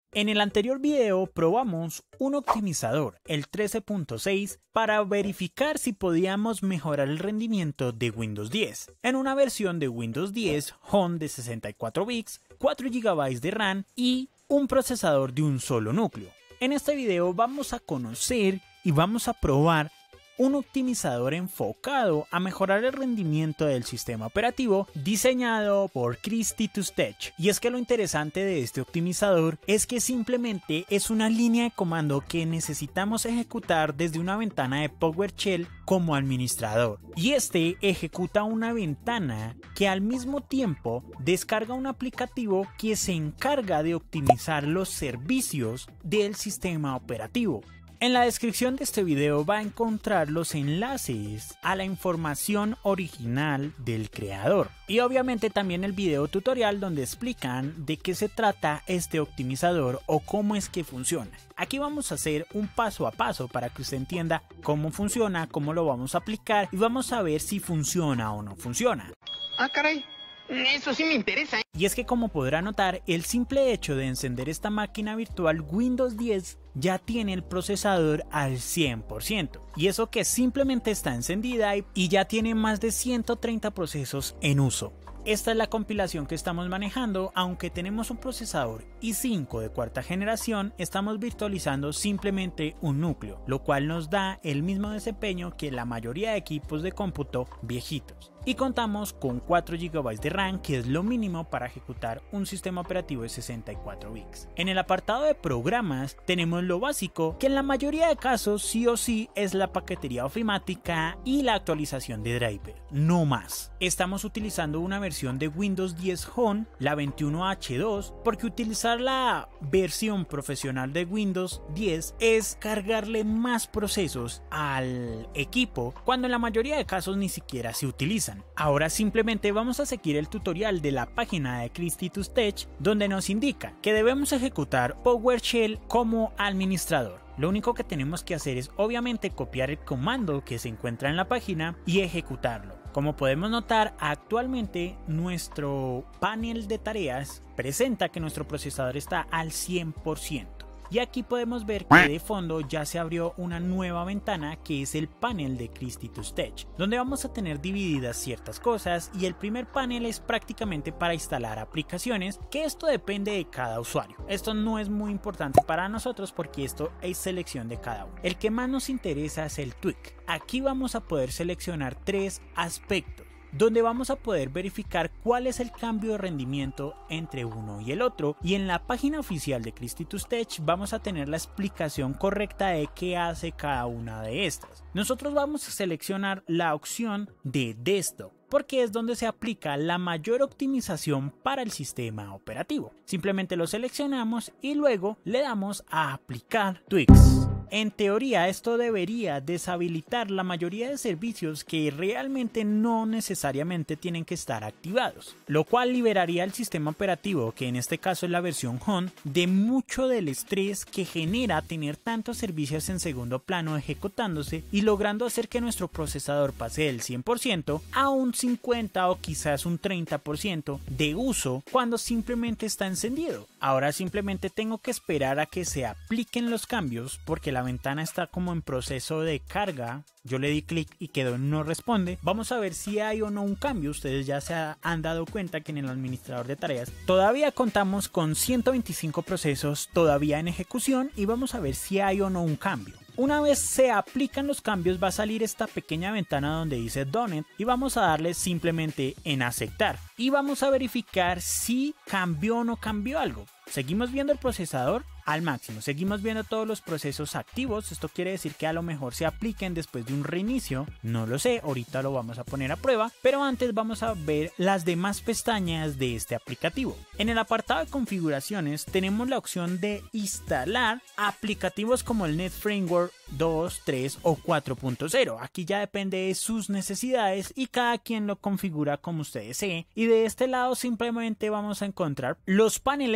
En el anterior video probamos un optimizador, el 13.6, para verificar si podíamos mejorar el rendimiento de Windows 10 en una versión de Windows 10 Home de 64 bits, 4 GB de RAM y un procesador de un solo núcleo. En este video vamos a conocer y vamos a probar un optimizador enfocado a mejorar el rendimiento del sistema operativo diseñado por Christy2Tech. Y es que lo interesante de este optimizador es que simplemente es una línea de comando que necesitamos ejecutar desde una ventana de PowerShell como administrador. Y este ejecuta una ventana que al mismo tiempo descarga un aplicativo que se encarga de optimizar los servicios del sistema operativo. En la descripción de este video va a encontrar los enlaces a la información original del creador y obviamente también el video tutorial donde explican de qué se trata este optimizador o cómo es que funciona. Aquí vamos a hacer un paso a paso para que usted entienda cómo funciona, cómo lo vamos a aplicar y vamos a ver si funciona o no funciona. Ah, caray. Eso sí me interesa. Y es que como podrá notar, el simple hecho de encender esta máquina virtual Windows 10 ya tiene el procesador al 100%. Y eso que simplemente está encendida y ya tiene más de 130 procesos en uso. Esta es la compilación que estamos manejando, aunque tenemos un procesador i5 de cuarta generación, estamos virtualizando simplemente un núcleo, lo cual nos da el mismo desempeño que la mayoría de equipos de cómputo viejitos. Y contamos con 4 GB de RAM, que es lo mínimo para ejecutar un sistema operativo de 64 bits. En el apartado de programas tenemos lo básico, que en la mayoría de casos sí o sí es la paquetería ofimática y la actualización de driver, no más. Estamos utilizando una versión de Windows 10 Home, la 21H2, porque utilizar la versión profesional de Windows 10 es cargarle más procesos al equipo, cuando en la mayoría de casos ni siquiera se utilizan. Ahora simplemente vamos a seguir el tutorial de la página de Christy2Tech, donde nos indica que debemos ejecutar PowerShell como administrador. Lo único que tenemos que hacer es obviamente copiar el comando que se encuentra en la página y ejecutarlo. Como podemos notar, actualmente nuestro panel de tareas presenta que nuestro procesador está al 100%. Y aquí podemos ver que de fondo ya se abrió una nueva ventana que es el panel de Christy2Tech, donde vamos a tener divididas ciertas cosas y el primer panel es prácticamente para instalar aplicaciones, que esto depende de cada usuario. Esto no es muy importante para nosotros porque esto es selección de cada uno. El que más nos interesa es el tweak. Aquí vamos a poder seleccionar 3 aspectos, donde vamos a poder verificar cuál es el cambio de rendimiento entre uno y el otro, y en la página oficial de Christy2Tech vamos a tener la explicación correcta de qué hace cada una de estas. Nosotros vamos a seleccionar la opción de desktop, porque es donde se aplica la mayor optimización para el sistema operativo. Simplemente lo seleccionamos y luego le damos a aplicar tweaks. En teoría esto debería deshabilitar la mayoría de servicios que realmente no necesariamente tienen que estar activados, lo cual liberaría el sistema operativo, que en este caso es la versión Home, de mucho del estrés que genera tener tantos servicios en segundo plano ejecutándose y logrando hacer que nuestro procesador pase del 100% a un 50 o quizás un 30% de uso cuando simplemente está encendido. Ahora simplemente tengo que esperar a que se apliquen los cambios porque la ventana está como en proceso de carga. Yo le di clic y quedó en no responde. Vamos a ver si hay o no un cambio. Ustedes ya se han dado cuenta que en el administrador de tareas todavía contamos con 125 procesos todavía en ejecución y vamos a ver si hay o no un cambio. Una vez se aplican los cambios va a salir esta pequeña ventana donde dice Done It y vamos a darle simplemente en aceptar y vamos a verificar si cambió o no cambió algo. Seguimos viendo el procesador al máximo, seguimos viendo todos los procesos activos. Esto quiere decir que a lo mejor se apliquen después de un reinicio, no lo sé, ahorita lo vamos a poner a prueba, pero antes vamos a ver las demás pestañas de este aplicativo. En el apartado de configuraciones tenemos la opción de instalar aplicativos como el Net Framework 2, 3 o 4.0. Aquí ya depende de sus necesidades y cada quien lo configura como usted desee. Y de este lado simplemente vamos a encontrar los paneles que son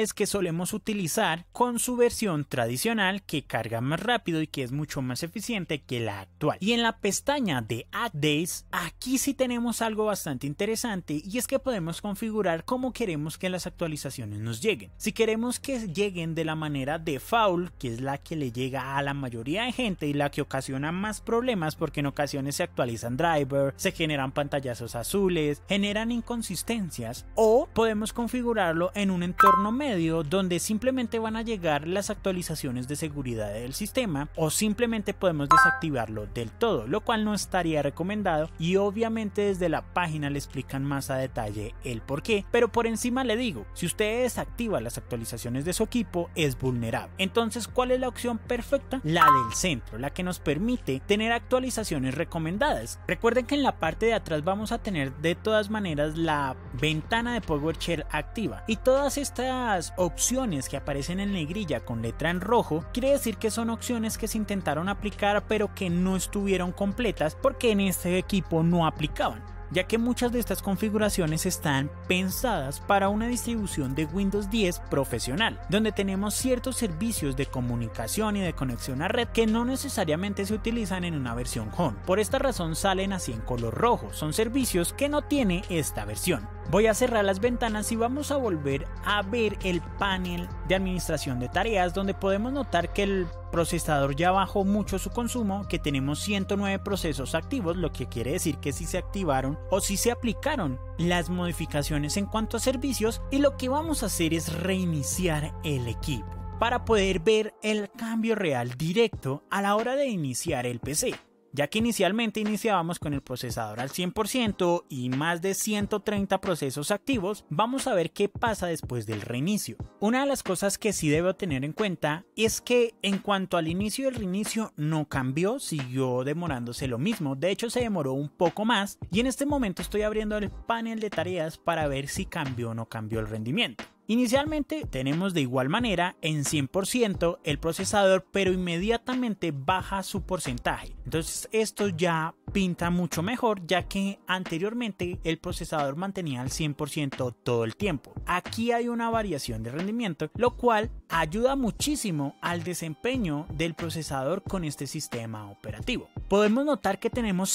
solemos utilizar con su versión tradicional que carga más rápido y que es mucho más eficiente que la actual. Y en la pestaña de Updates, aquí sí tenemos algo bastante interesante, y es que podemos configurar cómo queremos que las actualizaciones nos lleguen. Si queremos que lleguen de la manera default, que es la que le llega a la mayoría de gente y la que ocasiona más problemas porque en ocasiones se actualizan drivers, se generan pantallazos azules, generan inconsistencias, o podemos configurarlo en un entorno medio donde simplemente van a llegar las actualizaciones de seguridad del sistema, o simplemente podemos desactivarlo del todo, lo cual no estaría recomendado, y obviamente desde la página le explican más a detalle el por qué, pero por encima le digo, si usted desactiva las actualizaciones de su equipo es vulnerable. Entonces, ¿cuál es la opción perfecta? La del centro, la que nos permite tener actualizaciones recomendadas. Recuerden que en la parte de atrás vamos a tener de todas maneras la ventana de PowerShell activa, y todas estas opciones que aparecen en negrilla con letra en rojo quiere decir que son opciones que se intentaron aplicar pero que no estuvieron completas porque en este equipo no aplicaban, ya que muchas de estas configuraciones están pensadas para una distribución de Windows 10 profesional, donde tenemos ciertos servicios de comunicación y de conexión a red que no necesariamente se utilizan en una versión Home. Por esta razón salen así en color rojo, son servicios que no tiene esta versión. Voy a cerrar las ventanas y vamos a volver a ver el panel de administración de tareas, donde podemos notar que el procesador ya bajó mucho su consumo, que tenemos 109 procesos activos, lo que quiere decir que sí se activaron o sí se aplicaron las modificaciones en cuanto a servicios, y lo que vamos a hacer es reiniciar el equipo para poder ver el cambio real directo a la hora de iniciar el PC. Ya que inicialmente iniciábamos con el procesador al 100% y más de 130 procesos activos, vamos a ver qué pasa después del reinicio. Una de las cosas que sí debo tener en cuenta es que en cuanto al inicio del reinicio no cambió, siguió demorándose lo mismo, de hecho se demoró un poco más, y en este momento estoy abriendo el panel de tareas para ver si cambió o no cambió el rendimiento. Inicialmente tenemos de igual manera en 100% el procesador, pero inmediatamente baja su porcentaje. Entonces esto ya pinta mucho mejor, ya que anteriormente el procesador mantenía el 100% todo el tiempo. Aquí hay una variación de rendimiento, lo cual ayuda muchísimo al desempeño del procesador con este sistema operativo. Podemos notar que tenemos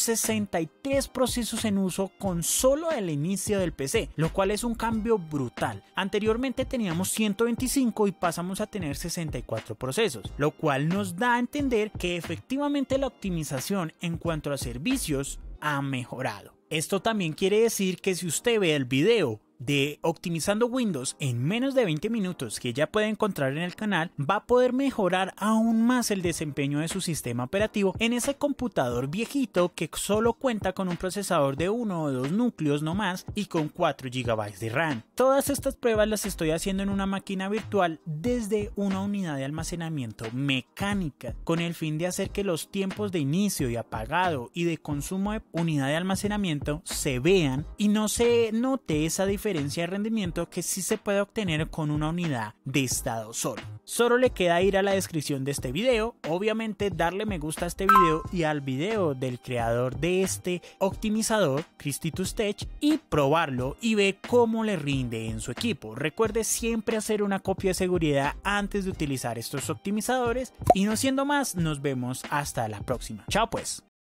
63 procesos en uso con solo el inicio del PC, lo cual es un cambio brutal. Anteriormente teníamos 125 y pasamos a tener 64 procesos, lo cual nos da a entender que efectivamente la optimización en cuanto a servicios ha mejorado. Esto también quiere decir que si usted ve el video de optimizando Windows en menos de 20 minutos que ya puede encontrar en el canal, va a poder mejorar aún más el desempeño de su sistema operativo en ese computador viejito que solo cuenta con un procesador de 1 o 2 núcleos no más y con 4 GB de RAM. Todas estas pruebas las estoy haciendo en una máquina virtual desde una unidad de almacenamiento mecánica, con el fin de hacer que los tiempos de inicio y apagado y de consumo de unidad de almacenamiento se vean y no se note esa diferencia de rendimiento que sí se puede obtener con una unidad de estado solo. Solo le queda ir a la descripción de este video, obviamente darle me gusta a este video y al video del creador de este optimizador, Christy2Tech, y probarlo y ver cómo le rinde en su equipo. Recuerde siempre hacer una copia de seguridad antes de utilizar estos optimizadores, y no siendo más, nos vemos hasta la próxima. Chao pues.